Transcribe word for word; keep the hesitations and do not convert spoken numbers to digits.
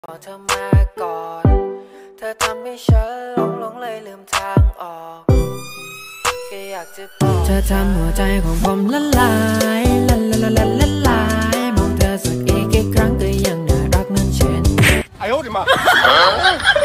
เธอมาก่อนเธอทำให้ฉันหลงหลงเลยลืมทางออกแค่อยากจะบอกเธอทำหัวใจของผมละลายละละละละละลายมองเธอสักอีกกี่ครั้งก็ยังน่ารักเหมือนเช่นไอ้โอ้ดิมา